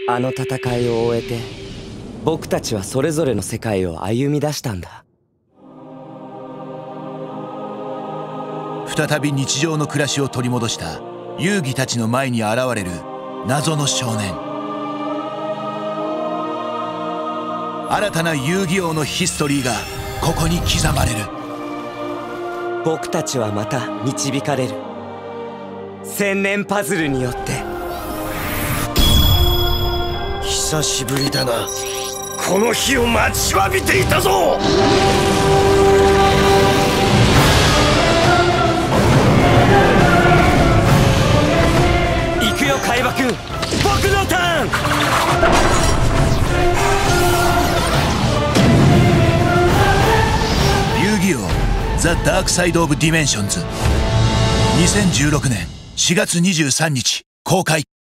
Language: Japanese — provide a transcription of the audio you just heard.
あの戦いを終えて、僕たちはそれぞれの世界を歩み出したんだ。 再び日常の暮らしを取り戻した遊戯たちの前に現れる謎の少年。新たな遊戯王のヒストリーがここに刻まれる。 僕たちはまた導かれる。千年パズルによって。 久しぶりだな。この日を待ちわびていたぞ。 行くよ海馬くん、僕のターン。 遊戯王ザ・ダークサイド・オブ・ディメンションズ、2016年4月23日公開。